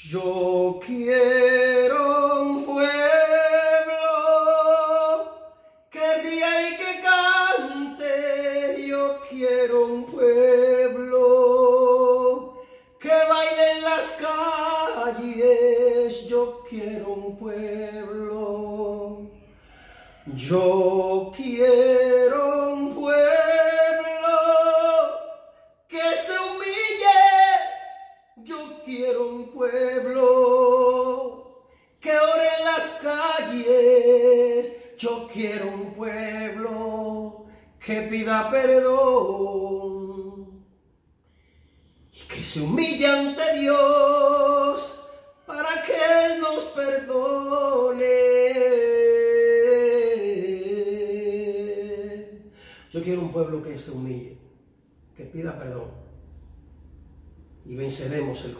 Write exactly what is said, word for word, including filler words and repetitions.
Yo quiero un pueblo que ría y que cante. Yo quiero un pueblo que baile en las calles. Yo quiero un pueblo. Yo quiero un pueblo que se humille. Yo quiero un pueblo que ore en las calles. Yo quiero un pueblo que pida perdón y que se humille ante Dios para que Él nos perdone. Yo quiero un pueblo que se humille, que pida perdón, y venceremos el